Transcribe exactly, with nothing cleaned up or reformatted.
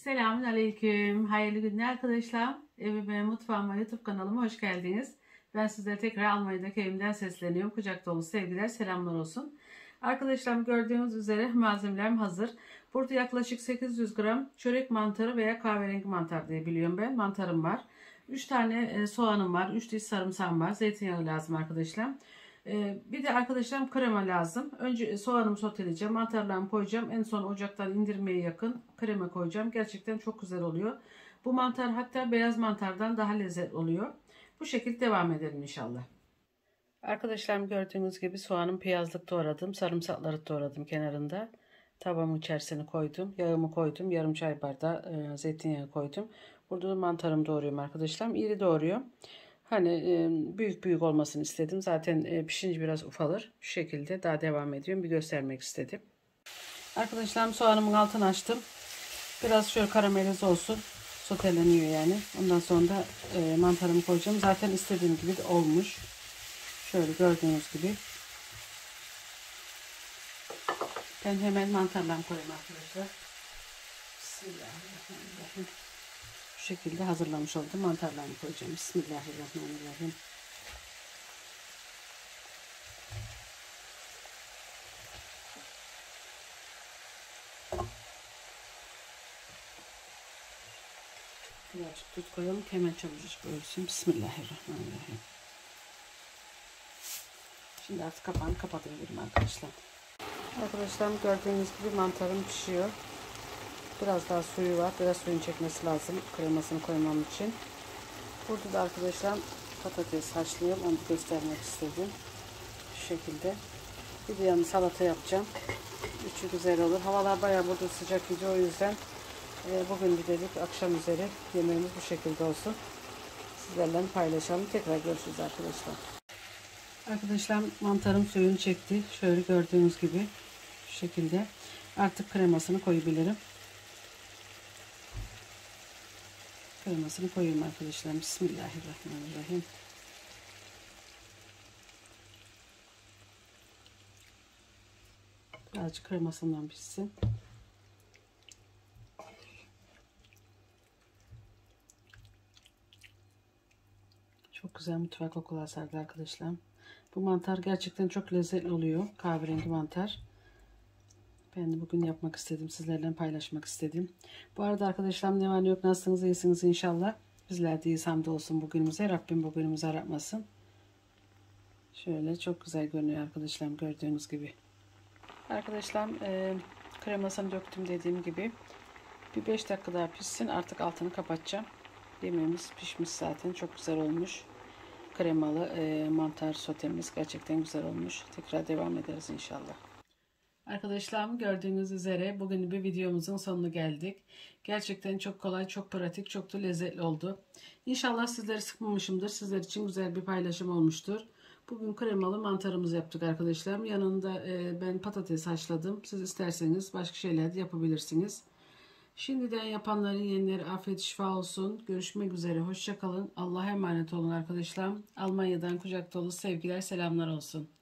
Selamünaleyküm. Hayırlı günler arkadaşlar. Evime, mutfağıma, YouTube kanalıma hoş geldiniz. Ben sizlere tekrar Almanya'daki evimden sesleniyorum. Kucak dolu sevgiler, selamlar olsun. Arkadaşlar gördüğünüz üzere malzemelerim hazır. Burada yaklaşık sekiz yüz gram çörek mantarı veya kahverengi mantar diye biliyorum ben. Mantarım var. üç tane soğanım var. üç diş sarımsağım var. Zeytinyağı lazım arkadaşlar. Bir de arkadaşlarım krema lazım. Önce soğanımı soteleyeceğim. Mantarlarımı koyacağım. En son ocaktan indirmeye yakın krema koyacağım. Gerçekten çok güzel oluyor. Bu mantar hatta beyaz mantardan daha lezzetli oluyor. Bu şekilde devam edelim inşallah. Arkadaşlarım gördüğünüz gibi soğanımı piyazlık doğradım. Sarımsakları doğradım kenarında. Tavamın içerisine koydum. Yağımı koydum. Yarım çay bardağı e, zeytinyağı koydum. Burada da mantarımı doğruyorum arkadaşlarım. İri doğruyorum. Hani büyük büyük olmasını istedim. Zaten pişince biraz ufalır. Şu şekilde daha devam ediyorum. Bir göstermek istedim. Arkadaşlarım soğanımın altını açtım. Biraz şöyle karamelize olsun. Soteleniyor yani. Ondan sonra da mantarımı koyacağım. Zaten istediğim gibi de olmuş. Şöyle gördüğünüz gibi. Ben hemen mantarlarımı koyayım arkadaşlar. Bismillahirrahmanirrahim. Bu şekilde hazırlamış oldum. Mantarlarını koyacağım. Bismillahirrahmanirrahim. Birazcık tuz koyalım ki hemen çabucak ölsün. Bismillahirrahmanirrahim. Şimdi artık kapağını kapatabilirim arkadaşlar. Arkadaşlar gördüğünüz gibi mantarım pişiyor. Biraz daha suyu var. Biraz suyun çekmesi lazım kremasını koymam için. Burada da arkadaşlar patates haşlıyorum. Onu göstermek istedim. Şu şekilde. Bir de yanı salata yapacağım. Üçü güzel olur. Havalar bayağı burada sıcak gidiyor. O yüzden e, bugün bir dedik akşam üzeri yemeğimiz bu şekilde olsun. Sizlerle paylaşalım. Tekrar görüşürüz arkadaşlar. Arkadaşlar mantarım suyunu çekti. Şöyle gördüğünüz gibi şu şekilde. Artık kremasını koyabilirim. Kremasını koyayım arkadaşlar. Bismillahirrahmanirrahim. Birazcık kremasından pişsin. Çok güzel mutfak kokular sardı arkadaşlar. Bu mantar gerçekten çok lezzetli oluyor. Kahverengi mantar. Ben de bugün yapmak istedim. Sizlerle paylaşmak istedim. Bu arada arkadaşlar ne var ne yok, nasılsınız, iyisiniz inşallah. Bizler de iyiyiz, hamdolsun bugünümüze. Rabbim bugünümüzü aratmasın. Şöyle çok güzel görünüyor arkadaşlar gördüğünüz gibi. Arkadaşlar e, kremasını döktüm dediğim gibi. Bir beş dakika daha pişsin. Artık altını kapatacağım. Yemeğimiz pişmiş zaten. Çok güzel olmuş. Kremalı e, mantar sotemiz gerçekten güzel olmuş. Tekrar devam ederiz inşallah. Arkadaşlarım gördüğünüz üzere bugün bir videomuzun sonuna geldik. Gerçekten çok kolay, çok pratik, çok da lezzetli oldu. İnşallah sizleri sıkmamışımdır. Sizler için güzel bir paylaşım olmuştur. Bugün kremalı mantarımızı yaptık arkadaşlarım. Yanında e, ben patates haşladım. Siz isterseniz başka şeyler de yapabilirsiniz. Şimdiden yapanların yenileri afiyet şifa olsun. Görüşmek üzere. Hoşça kalın. Allah'a emanet olun arkadaşlarım. Almanya'dan kucak dolu sevgiler, selamlar olsun.